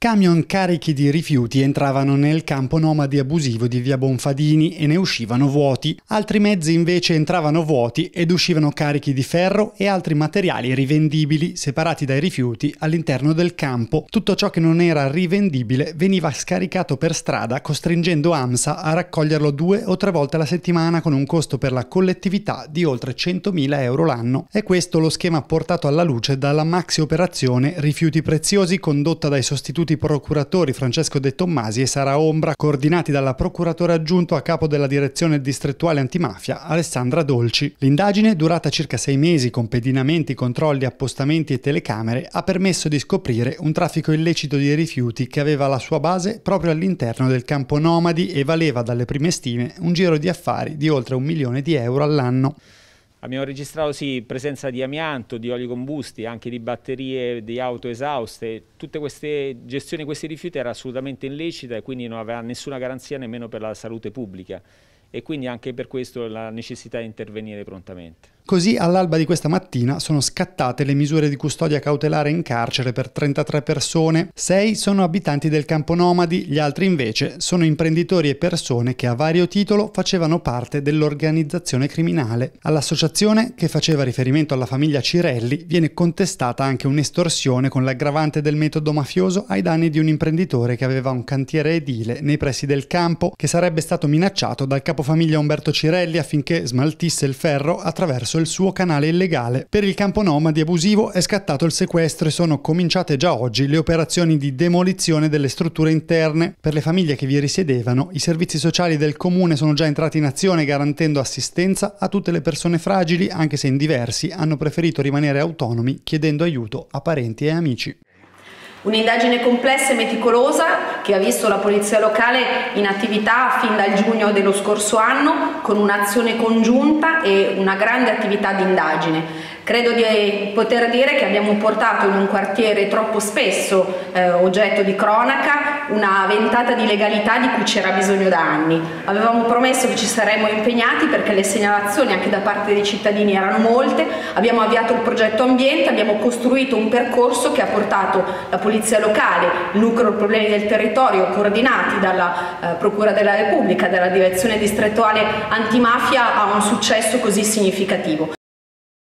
Camion carichi di rifiuti entravano nel campo nomadi abusivo di via Bonfadini e ne uscivano vuoti. Altri mezzi invece entravano vuoti ed uscivano carichi di ferro e altri materiali rivendibili separati dai rifiuti all'interno del campo. Tutto ciò che non era rivendibile veniva scaricato per strada, costringendo AMSA a raccoglierlo 2 o 3 volte alla settimana con un costo per la collettività di oltre 100.000 euro l'anno. È questo lo schema portato alla luce dalla maxi operazione Rifiuti Preziosi, condotta dai sostituti procuratori Francesco De Tommasi e Sara Ombra, coordinati dalla procuratore aggiunto a capo della direzione distrettuale antimafia Alessandra Dolci. L'indagine, durata circa 6 mesi con pedinamenti, controlli, appostamenti e telecamere, ha permesso di scoprire un traffico illecito di rifiuti che aveva la sua base proprio all'interno del campo nomadi e valeva, dalle prime stime, un giro di affari di oltre 1 milione di euro all'anno. Abbiamo registrato presenza di amianto, di oli combusti, anche di batterie di auto esauste. Tutte queste gestioni di questi rifiuti era assolutamente illecita e quindi non aveva nessuna garanzia nemmeno per la salute pubblica, e quindi anche per questo la necessità di intervenire prontamente. Così, all'alba di questa mattina, sono scattate le misure di custodia cautelare in carcere per 33 persone. 6 sono abitanti del campo nomadi, gli altri invece sono imprenditori e persone che a vario titolo facevano parte dell'organizzazione criminale. All'associazione, che faceva riferimento alla famiglia Cirelli, viene contestata anche un'estorsione con l'aggravante del metodo mafioso ai danni di un imprenditore che aveva un cantiere edile nei pressi del campo, che sarebbe stato minacciato dal capofamiglia Umberto Cirelli affinché smaltisse il ferro attraverso il suo canale illegale. Per il campo nomadi abusivo è scattato il sequestro e sono cominciate già oggi le operazioni di demolizione delle strutture interne. Per le famiglie che vi risiedevano, i servizi sociali del comune sono già entrati in azione garantendo assistenza a tutte le persone fragili, anche se in diversi hanno preferito rimanere autonomi chiedendo aiuto a parenti e amici. Un'indagine complessa e meticolosa che ha visto la Polizia Locale in attività fin dal giugno dello scorso anno, con un'azione congiunta e una grande attività di indagine. Credo di poter dire che abbiamo portato in un quartiere troppo spesso oggetto di cronaca una ventata di legalità di cui c'era bisogno da anni. Avevamo promesso che ci saremmo impegnati perché le segnalazioni anche da parte dei cittadini erano molte. Abbiamo avviato il progetto ambiente, abbiamo costruito un percorso che ha portato la Polizia Locale, il nucleo problemi del territorio, coordinati dalla Procura della Repubblica, dalla Direzione Distrettuale Antimafia, a un successo così significativo.